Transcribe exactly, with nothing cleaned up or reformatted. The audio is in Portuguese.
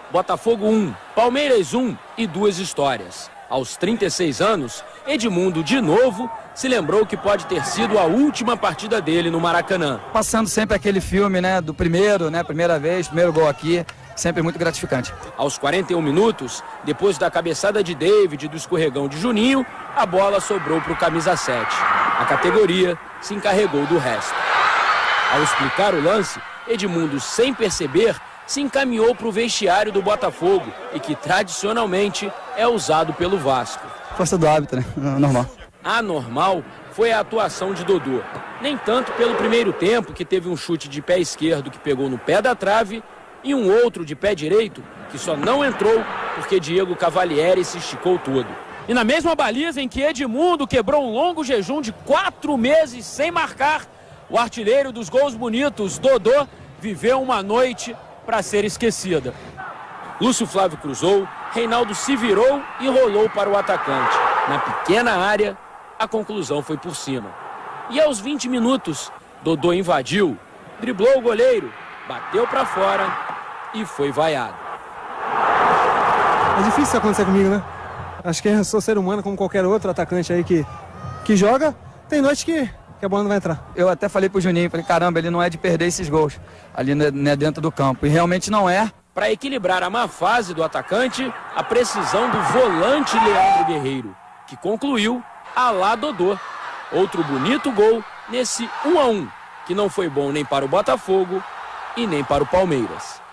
Botafogo um, Palmeiras um e duas histórias. Aos trinta e seis anos, Edmundo, de novo, se lembrou que pode ter sido a última partida dele no Maracanã. Passando sempre aquele filme, né, do primeiro, né, primeira vez, primeiro gol aqui, sempre muito gratificante. Aos quarenta e um minutos, depois da cabeçada de David e do escorregão de Juninho, a bola sobrou para o camisa sete. A categoria se encarregou do resto. Ao explicar o lance, Edmundo, sem perceber, se encaminhou para o vestiário do Botafogo e que tradicionalmente é usado pelo Vasco. Força do hábito, né? Normal. Anormal foi a atuação de Dodô. Nem tanto pelo primeiro tempo, que teve um chute de pé esquerdo que pegou no pé da trave e um outro de pé direito que só não entrou porque Diego Cavalieri se esticou todo. E na mesma baliza em que Edmundo quebrou um longo jejum de quatro meses sem marcar, o artilheiro dos gols bonitos, Dodô, viveu uma noite para ser esquecida. Lúcio Flávio cruzou, Reinaldo se virou e rolou para o atacante. Na pequena área, a conclusão foi por cima. E aos vinte minutos, Dodô invadiu, driblou o goleiro, bateu para fora e foi vaiado. É difícil isso acontecer comigo, né? Acho que eu sou ser humano como qualquer outro atacante aí que, que joga. Tem noite que, que a bola não vai entrar. Eu até falei pro Juninho, falei, caramba, ele não é de perder esses gols ali, né, dentro do campo. E realmente não é. Para equilibrar a má fase do atacante, a precisão do volante Leandro Guerreiro, que concluiu a lá Dodô. Outro bonito gol nesse um a um, que não foi bom nem para o Botafogo e nem para o Palmeiras.